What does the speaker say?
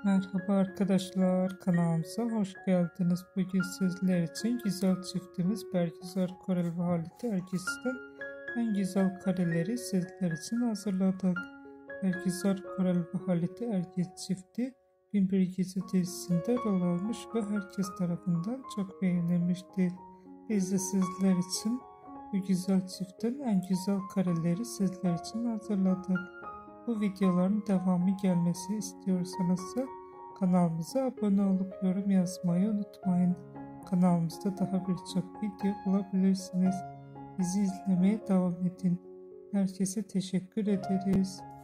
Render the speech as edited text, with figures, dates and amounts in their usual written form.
Merhaba arkadaşlar, kanalımıza hoş geldiniz. Bugün sizler için güzel çiftimiz Bergüzar Korel ve Halit Ergis'ten en güzel kareleri sizler için hazırladık. Bergüzar Korel ve Halit Ergis çifti Bin Bir Gece dizisinde rol almış ve herkes tarafından çok beğenilmiştir. Biz de sizler için bu güzel çiftin en güzel kareleri sizler için hazırladık. Bu videoların devamı gelmesi istiyorsanız kanalımıza abone olup yorum yazmayı unutmayın. Kanalımızda daha birçok video bulabilirsiniz. Bizi izlemeye devam edin. Herkese teşekkür ederiz.